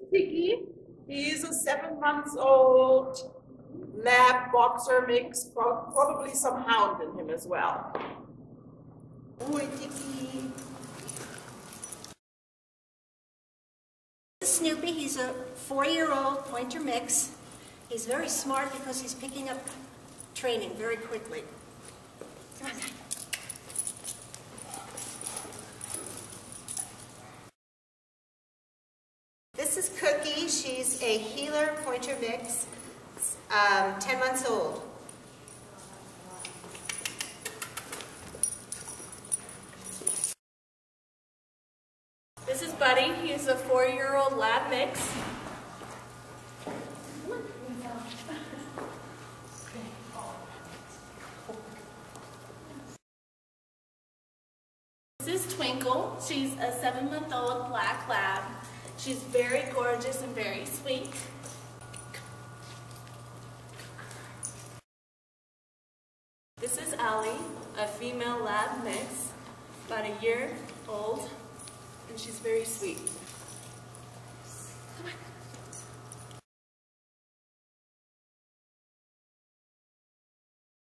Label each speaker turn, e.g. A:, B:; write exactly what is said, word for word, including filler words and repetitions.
A: Tiki. He's a seven months old lab boxer mix, pro- probably some hound in him as well. Oi, Tiki.
B: Snoopy, he's a four-year-old pointer mix. He's very smart because he's picking up training very quickly. Come on. This is Cookie. She's a heeler pointer mix, um, ten months old.
C: This is Buddy. He's a four-year-old lab mix. This is Twinkle. She's a seven-month-old black lab. She's very gorgeous and very sweet. This is Allie, a female lab mix, about a year old, and she's very sweet.